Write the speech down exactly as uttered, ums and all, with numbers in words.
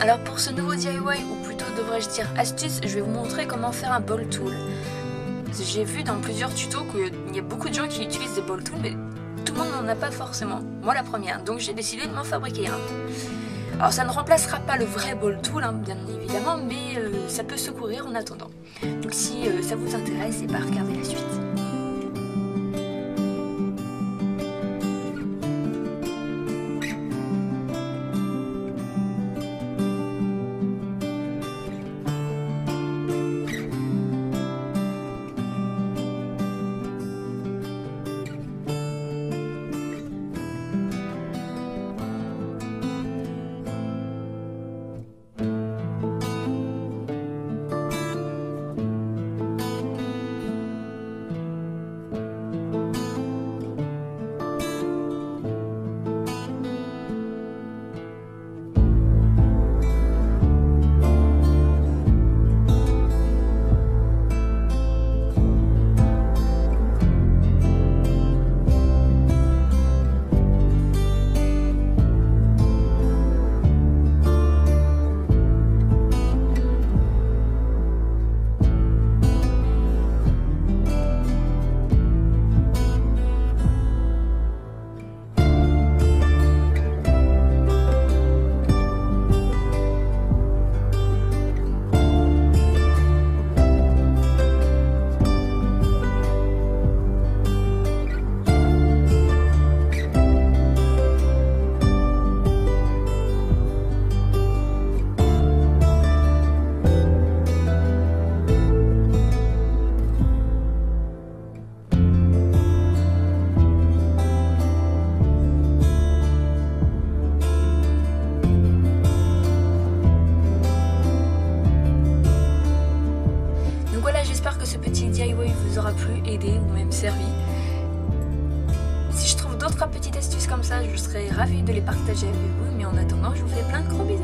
Alors pour ce nouveau D I Y, ou plutôt devrais-je dire astuce, je vais vous montrer comment faire un ball tool. J'ai vu dans plusieurs tutos qu'il y a beaucoup de gens qui utilisent des ball tools, mais tout le monde n'en a pas forcément. Moi la première, donc j'ai décidé de m'en fabriquer un. Alors ça ne remplacera pas le vrai ball tool, hein, bien évidemment, mais euh, ça peut secourir en attendant. Donc si euh, ça vous intéresse, et bah regardez la suite. J'espère que ce petit D I Y vous aura plu, aidé ou même servi. Si je trouve d'autres petites astuces comme ça, je serai ravie de les partager avec vous. Mais en attendant, je vous fais plein de gros bisous.